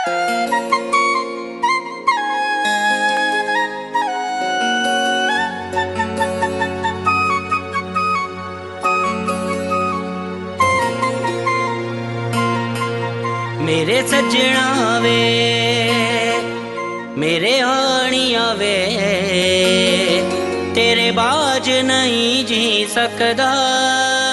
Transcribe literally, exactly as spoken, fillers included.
मेरे सजना वे मेरे हानिया वे तेरे बाज नहीं जी सकदा।